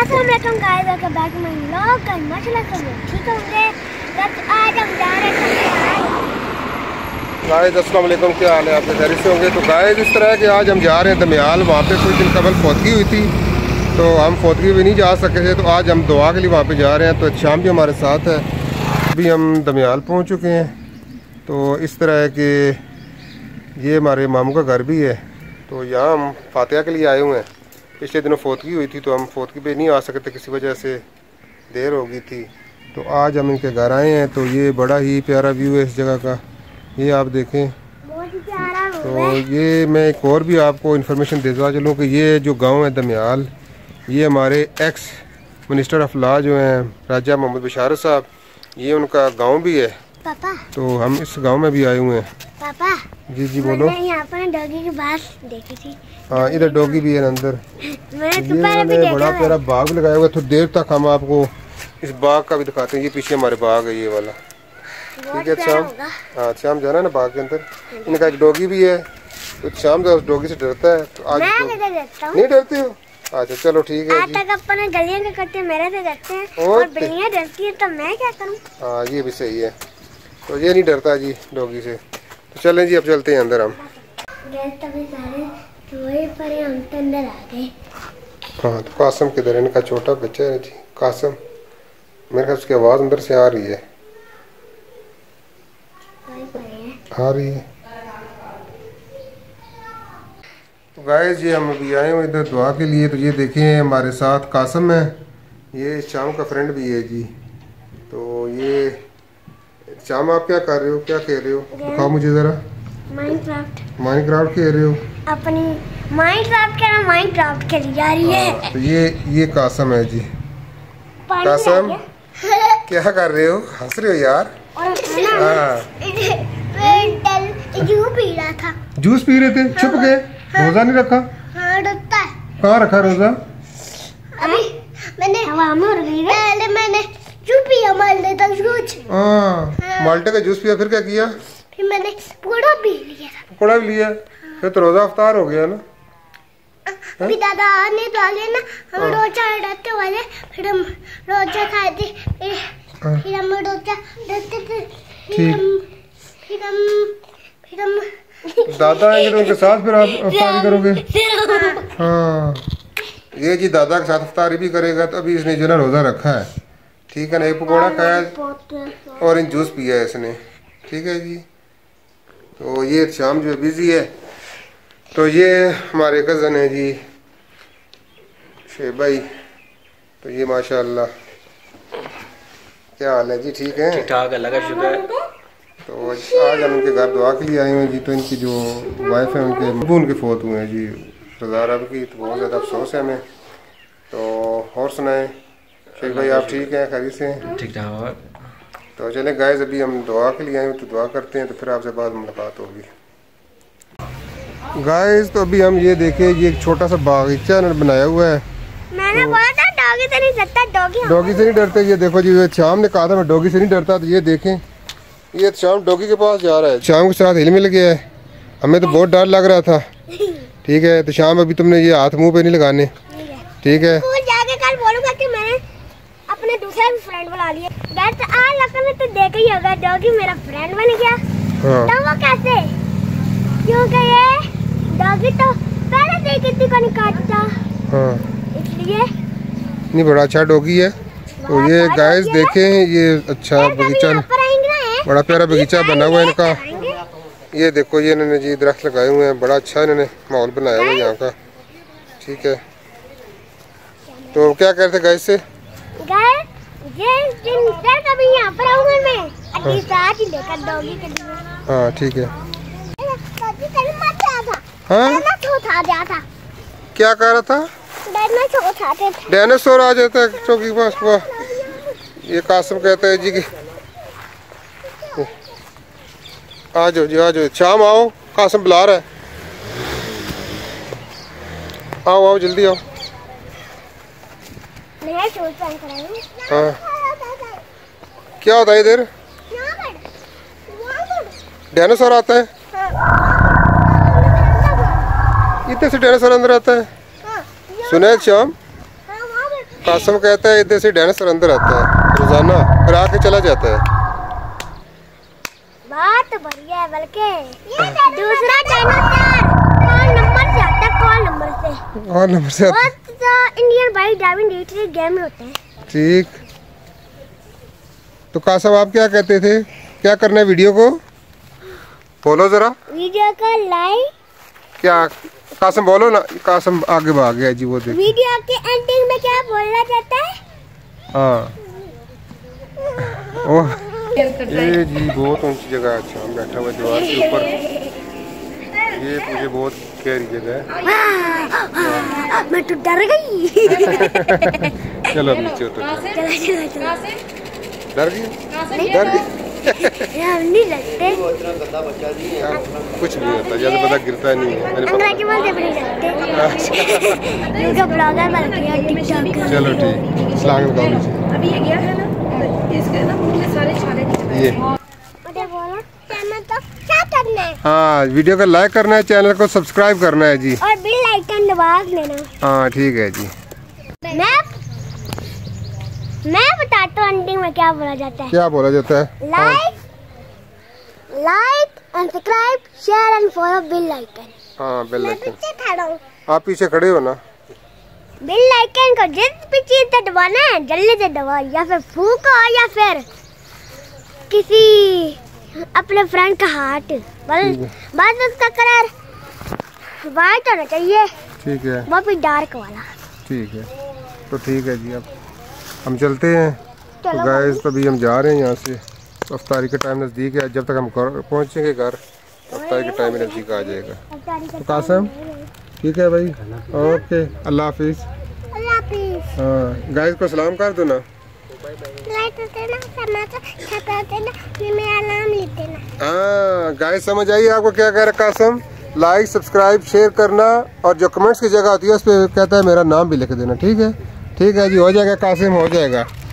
अस्सलाम वालेकुम guys, welcome back to my vlog. माशाल्लाह सब लोग ठीक होंगे। आज हम जा रहे हैं गाइस। अस्सलाम वालेकुम, क्या हाल है आपके? खैरियत से होंगे। तो गाइस इस तरह के आज हम जा रहे हैं दमियाल। वहाँ पे कुछ दिन कबल फौतगी हुई थी तो हम फौतगी भी नहीं जा सके थे, तो आज हम दुआ के लिए वहाँ पे जा रहे हैं। तो शाम भी हमारे साथ है। अभी हम दमियाल पहुँच चुके हैं। तो इस तरह है कि ये हमारे मामू का घर भी है। तो यहाँ हम फातिहा के लिए आए हुए हैं। पिछले दिनों फौतगी हुई थी तो हम फौतगी पे नहीं आ सकते, किसी वजह से देर हो गई थी। तो आज हम इनके घर आए हैं। तो ये बड़ा ही प्यारा व्यू है इस जगह का, ये आप देखें। बहुत ही प्यारा तो ये मैं एक और भी आपको इन्फॉर्मेशन देता चलूँ कि ये जो गांव है दमियाल, ये हमारे एक्स मिनिस्टर ऑफ लॉ जो हैं राजा मोहम्मद बशारत साहब, ये उनका गांव भी है। पापा, तो हम इस गांव में भी आए हुए हैं। पापा जी जी बोलो। मैंने यहाँ पर डॉगी की बात देखी थी। हाँ, इधर डॉगी भी है अंदर। मैंने ये बड़ा प्यारा बाग भी लगाया हुआ है। थोड़ी देर तक हम आपको इस बाग का भी दिखाते हैं। ये पीछे हमारे बाग है ये वाला, ठीक है शाम। हाँ, शाम जाना है ना बाग के अंदर। इनका एक डॉगी भी है। तो शाम जो उस डॉगी से डरता है, तो आज नहीं डरती हो? अच्छा चलो ठीक है जी। अपने गलियां के कट्टे मेरे से डरते हैं और बिल्लियां डरती है, तो मैं क्या करूं? हाँ, ये भी सही है। तो ये नहीं डरता जी डॉगी से। तो चलें जी, अब चलते हैं अंदर हम। हम तो अंदर आ गए। हाँ, तो कासम किधर है? इनका छोटा बच्चा है जी, कासम। मेरे ख्याल उसकी आवाज़ अंदर से आ रही है। आ रही है। तो गाइस ये हम अभी आए हुए इधर दुआ के लिए। तो ये देखें हमारे साथ कासम है, ये शाम का फ्रेंड भी है जी। तो ये शाम आप क्या कर रहे हो, क्या खेल रहे हो? दिखाओ मुझे ज़रा। माइनक्राफ्ट खेल रहे हो? अपनी माइनक्राफ्ट खेली जा रही है। तो ये कासम है जी। कासम क्या कर रहे हो? हंस रहे हो यार? जूस पी रहे थे छुप के? रोजा नहीं रखा? कहाँ रखा रोजा? मैंने माल्टे का जूस पिया, फिर क्या किया? फिर मैंने पकौड़ा भी लिया। पकौड़ा भी लिया, फिर तो रोजा अफ्तार हो गया ना। अभी दादा आने वाले ना, हम रोजा रखते वाले, फिर हम रोजा खाते, फिर हम रोजा रखते थे, फिर हम दादा आएंगे तो उनके साथ फिर आप अफ्तारी करोगे? हाँ, ये जी दादा के साथ अफ्तारी भी करेगा। तो अभी इसने जो ना रोजा रखा है, ठीक है ना। एक पकौड़ा खाया और इन जूस पिया है इसने, ठीक है जी। तो ये शाम जो बिजी है। तो ये हमारे कज़न है जी शेब भाई। तो ये माशाल्लाह, क्या हाल है जी? ठीक है, ठीक ठाक, अल्लाह का शुक्र है। तो आज हम उनके घर दुआ के लिए आए हुए हैं जी। तो इनकी जो वाइफ है, उनके अबू उनके फोत हुए हैं जी रज़ा रब की। तो बहुत ज़्यादा अफसोस है हमें। तो और सुनाएं शेख भाई, आप ठीक हैं, खैरियत से हैं? ठीक ठाक। तो चले गाइस, अभी हम दुआ के लिए आए हैं, तो दुआ करते हैं, तो फिर आपसे बाद मुलाकात होगी गाइस। तो अभी हम ये देखें, ये एक छोटा सा बागीचा बनाया हुआ है। मैंने बोला था डॉगी से नहीं डरता, डॉगी से नहीं डरते। ये देखो जी, शाम ने कहा था मैं डॉगी से नहीं डरता। तो ये देखें, ये शाम डॉगी के पास जा रहा है। शाम के साथ हिल मिल गया है। हमें तो बहुत डर लग रहा था, ठीक है। तो शाम अभी तुमने ये हाथ मुंह पे नहीं लगाने, ठीक है। जाके कल बोलूंगा कि मैंने अपने दूसरा भी फ्रेंड बुला लिया। आज लगता तो देखा ही होगा, डॉगी मेरा फ्रेंड बन गया। हाँ। तो वो कैसे? क्योंकि ये डॉगी तो पहले से ही किसी को नहीं काटता। हाँ, इसलिए नहीं, बड़ा अच्छा डॉगी है। तो ये गाइस देखें, ये अच्छा बगीचा, बड़ा प्यारा बगीचा बना हुआ है इनका। ये देखो, ये इन्होंने जी दरख्त लगाए हुए हैं। बड़ा अच्छा इन्होंने माहौल बनाया हुआ है यहाँ का, ठीक है। तो क्या कहते गाइस से? कभी यहाँ पर आऊंगा मैं, साथ ही लेकर डॉगी के लिए। हाँ ठीक है। हाँ? क्या कह रहा था? डायनासोर आ जाता है चौकी के पास। वाह, ये कासिम कहता है जी कि आ जाओ जी, आ जाओ, शाम आओ, कासिम बुला रहा है। आओ आओ, जल्दी आओ। हाँ, क्या होता है इधर? डायनासोर आता है? इतने से डायनासोर अंदर आता है? सुना है शाम? कासिम कहता है इधर से डायनासोर अंदर आता है रोजाना, फिर आके चला जाता है। बात बढ़िया है, बल्कि दूसरा डायनासोर कौन नंबर से आता है, कौन नंबर से? और नंबर से आता है। Indian bike driving detail game में होते हैं। ठीक, तो कासिम आप क्या कहते थे, क्या करना है वीडियो को बोलो जरा। वीडियो का लाइक, क्या कासिम बोलो ना, कासिम आगे भाग गया जी। वो देखो वीडियो के एंडिंग में क्या बोलना चाहता है? हाँ ओह ये जी बहुत ऊंची जगह है। अच्छा हम बैठा हुआ दीवार के ऊपर, ये मुझे बहुत गहरी जगह है। मैं तो डर गई। चलो नीचे उतर, डर गई, डर गई। नहीं लगते, कुछ नहीं होता, ज्यादा पता गिरता नहीं है, मैंने अंग्रेजी में नहीं लगते। यूट्यूब ब्लॉगर बन गया, टिकटॉकर। चलो ठीक, सलाम लगाओ। अभी ये गया है ना, इसके ना पूरे सारे छाले नीचे ये मुझे बोला चैनल तो क्या करना है? हाँ वीडियो को लाइक करना है, चैनल को सब्सक्राइब करना है जी, और बेल आइकन दबा देना। हाँ ठीक है जी। मैं बताता हूँ एंडिंग में क्या बोला जाता है। क्या बोला जाता है? Like and subscribe, share and follow bell icon. हाँ बेल आइकन। पीछे खड़ा हूँ, आप पीछे खड़े हो ना। बेल आइकन को जिस भी चीज से दबाना है जल्दी से दबाओ, या फिर फूको या फिर किसी अपने फ्रेंड का हाथ, बस उसका कलर वाइट होना चाहिए, ठीक है, वो भी डार्क वाला। ठीक है, तो ठीक है जी। अब हम चलते हैं। तो गाइस अभी हम जा रहे हैं यहाँ से, अफ्तारी का टाइम नज़दीक है। जब तक हम पहुँचेंगे घर अफ्तारी का टाइम नज़दीक आ जाएगा। तो कासिम ठीक है भाई, ओके, अल्लाह हाफिज़। अल्लाह हाफिज़। हाँ गाइस को सलाम कर दो ना। हाँ गाइस समझ आई आपको क्या कह रहा कासिम? लाइक सब्सक्राइब शेयर करना, और जो कमेंट्स की जगह होती है उस पर कहता है मेरा नाम भी लिख देना। ठीक है, ठीक है जी, हो जाएगा कासिम, हो जाएगा।